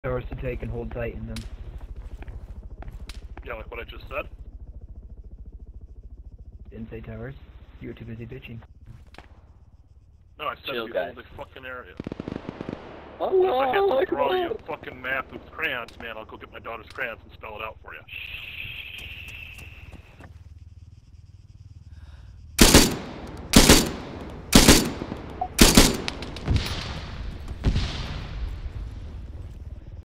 Towers to take and hold tight in them. Yeah, like what I just said? Didn't say towers. You were too busy bitching. No, I said Chill, we guys. hold the fucking area. Oh, If I have to draw you God. a fucking map with crayons, man, I'll go get my daughter's crayons and spell it out for you.